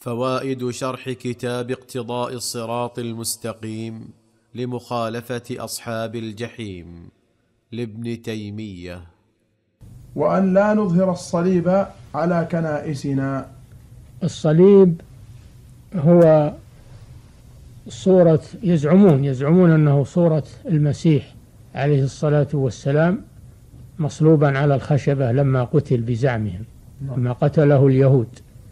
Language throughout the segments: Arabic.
فوائد شرح كتاب اقتضاء الصراط المستقيم لمخالفة أصحاب الجحيم لابن تيمية. وأن لا نظهر الصليب على كنائسنا. الصليب هو صورة، يزعمون أنه صورة المسيح عليه الصلاة والسلام مصلوبا على الخشبة لما قتل بزعمهم، لما قتله اليهود.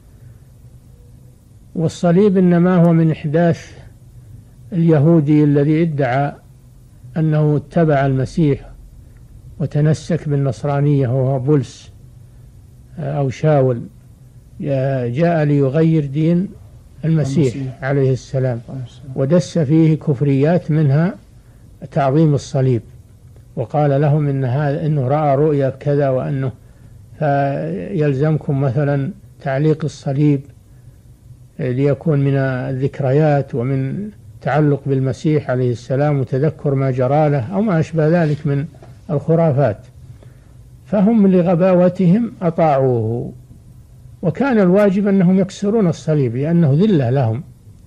والصليب إنما هو من إحداث اليهودي الذي ادعى أنه اتبع المسيح وتنسك بالنصرانية، وهو بولس أو شاول، جاء ليغير دين المسيح عليه السلام، ودس فيه كفريات منها تعظيم الصليب، وقال لهم إنه رأى رؤيا كذا، وأنه فيلزمكم مثلا تعليق الصليب ليكون من الذكريات ومن تعلق بالمسيح عليه السلام وتذكر ما جرى له أو ما أشبه ذلك من الخرافات. فهم لغباوتهم أطاعوه، وكان الواجب أنهم يكسرون الصليب لأنه ذلة لهم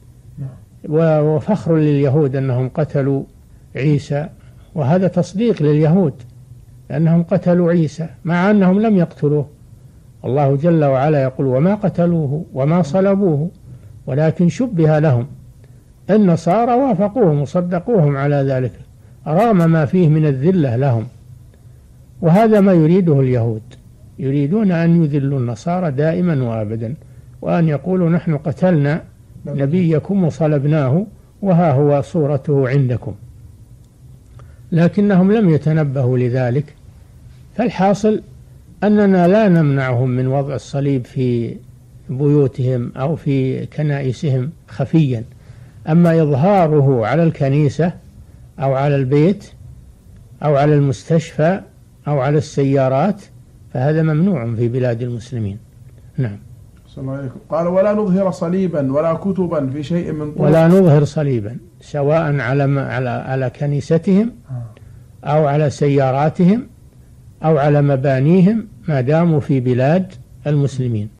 وفخر لليهود أنهم قتلوا عيسى، وهذا تصديق لليهود لأنهم قتلوا عيسى مع أنهم لم يقتلوه. الله جل وعلا يقول: وما قتلوه وما صلبوه ولكن شبه لهم. النصارى وافقوهم وصدقوهم على ذلك رغم ما فيه من الذلة لهم، وهذا ما يريده اليهود، يريدون أن يذلوا النصارى دائما وأبدا، وأن يقولوا: نحن قتلنا نبيكم وصلبناه وها هو صورته عندكم. لكنهم لم يتنبهوا لذلك. فالحاصل أننا لا نمنعهم من وضع الصليب في بيوتهم أو في كنائسهم خفيا، أما إظهاره على الكنيسة أو على البيت أو على المستشفى أو على السيارات فهذا ممنوع في بلاد المسلمين. نعم. قال: ولا نظهر صليبا ولا كتبا في شيء من طرق. ولا نظهر صليبا سواء على كنيستهم أو على سياراتهم أو على مبانيهم ما داموا في بلاد المسلمين.